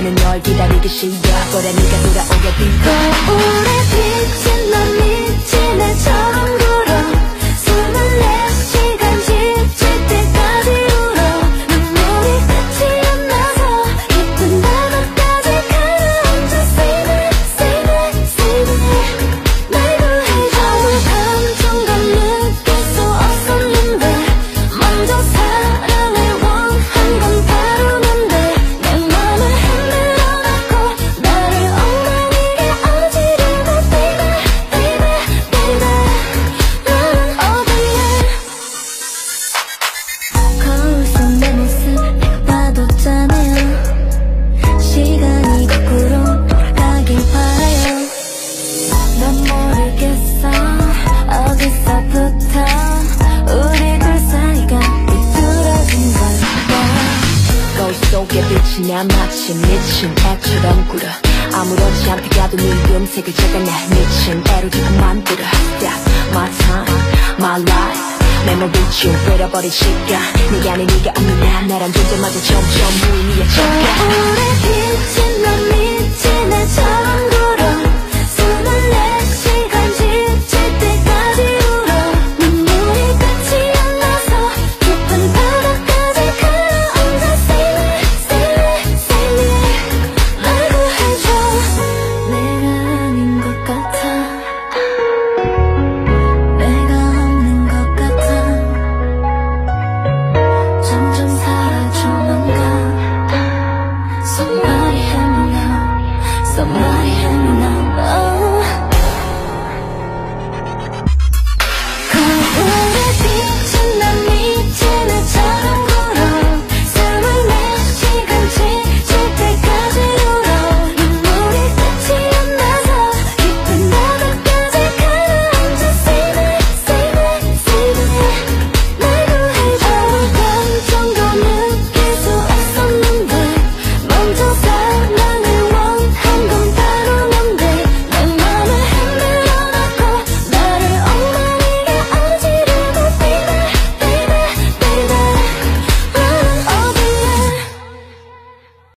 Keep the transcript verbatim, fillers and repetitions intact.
너는 널 기다리기 싫어 그래 네가 돌아오게 빌어 거울에 비친 넌 미친 애처럼 굴어 스물네 시간 지칠 때까지 울어 눈물이 끝이 안 나서 깊은 밤까지 가라앉아 Say that, say that, say that 날 구해줘 한순간 느낄 수 없었는데 먼저 사랑을 원한 건 바로 넌데 내 맘을 흔들어 놨고 나를 엉망이게 어지르고 Baby, baby, baby 너는 어디에 거울 속 내 모습 내가 봐도 짠해요 시간이 거꾸로 돌아가길 바라요 난 모르겠어 어디서부터 우리 둘 사이가 삐뚤어진 걸까 거울 속에 빛이 나 마치 미친 애처럼 굴어 아무렇지 않게 가도 네 음색을 제가 날 미친 애로 자꾸 만들어 That's my time, my life 메모리치 잃어버린 시간 네가 아닌 네가 없는 나 나란 존재마저 점점 무의미해져 거울에